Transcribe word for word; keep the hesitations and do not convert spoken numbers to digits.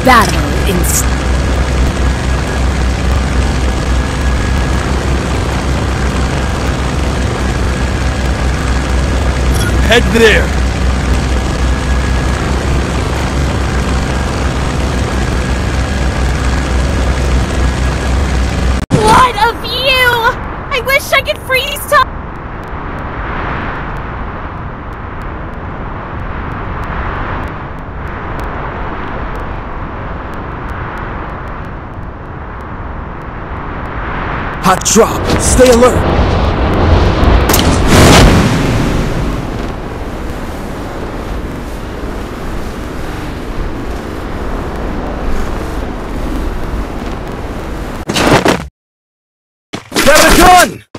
battle instinct. Head there! What a view! I wish I could freeze time! Hot drop! Stay alert! Got a gun!